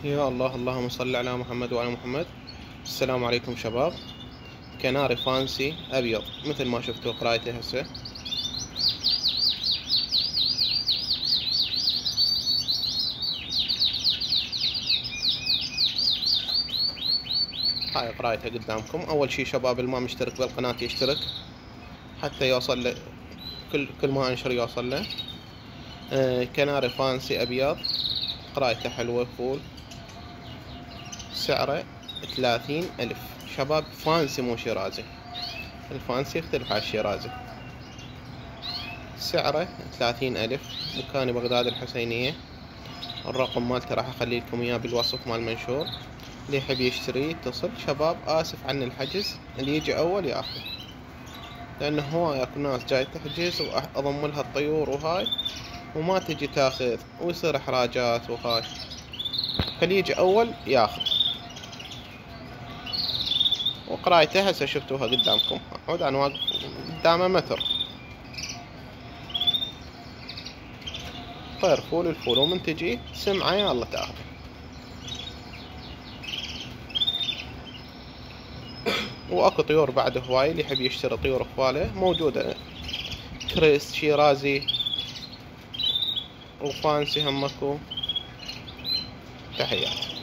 يا الله، اللهم صل على محمد وعلى محمد. السلام عليكم شباب. كناري فانسي ابيض مثل ما شفتوا قرايته هسه. هاي قرايته قدامكم. اول شي شباب اللي ما مشترك بالقناة يشترك حتى يوصل له كل ما انشر يوصل له. كناري فانسي ابيض، قرايته حلوة فول، سعره 30,000 شباب. فانسي مو شيرازي، الفانسي يختلف عن الشيرازي. سعره 30,000، مكاني بغداد الحسينية. الرقم مالته راح اخلي لكم اياه بالوصف مال المنشور. اللي يحب يشتري يتصل. شباب اسف عن الحجز، اللي يجي اول ياخذ، لانه هواي اكو ناس جاي تحجز واضم لها الطيور وهاي وما تجي تاخذ ويصير احراجات وهاي، فاللي يجي اول ياخذ. وقرايته هسه شفتوها قدامكم. عود انا واقف قدامه متر. طير فول الفول، ومن تجي سمعه يلا تاخذ. واكو طيور بعد هواي، اللي يحب يشتري طيور فواله موجودة. كريس، شيرازي، وفانسي هم اكو. تحياتي.